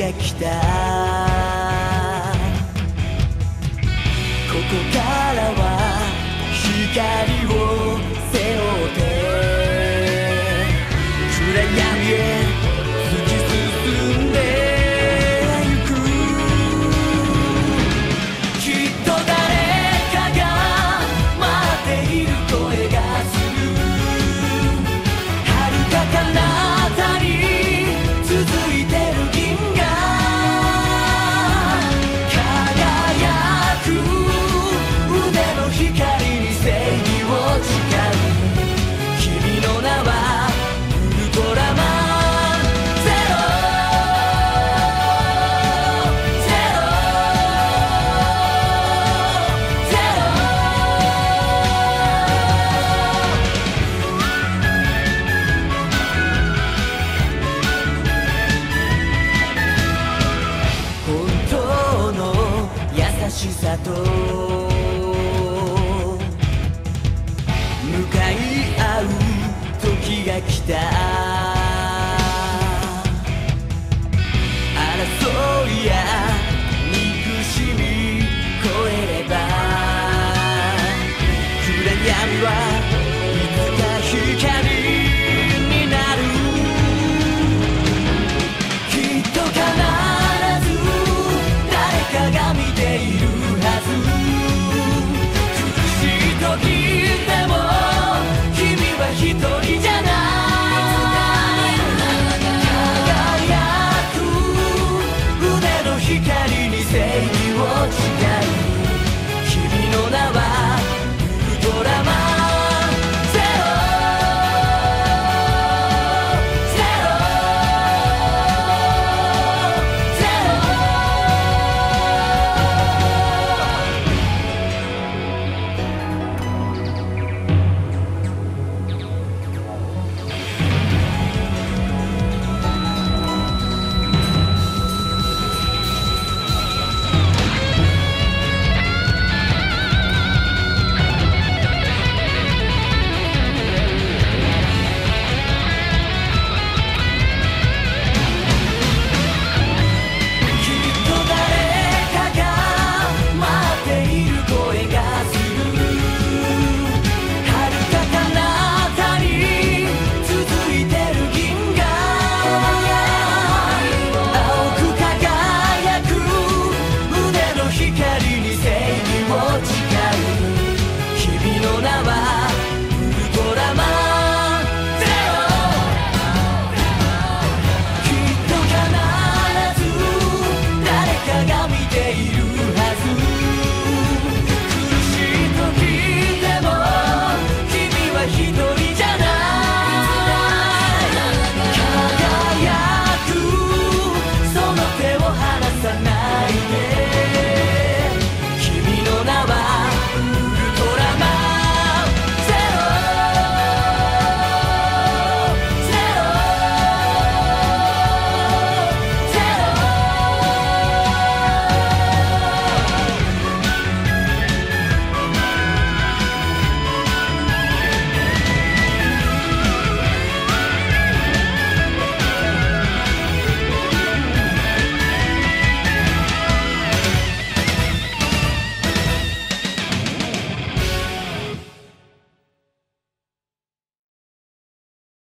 が来た。ここからは光を背負って暗闇へ突き進んでゆく。きっと誰かが待っている声がする。遥か彼方に続いてる銀河輝く腕の光に正義を誓う。君の名はウルトラマンゼロゼロゼロ。本当の優しさと向かい合う時が来た。争いや憎しみ越えれば暗闇はいつか光になる。きっと必ず誰かが見ているはず。苦しい時でも君は一人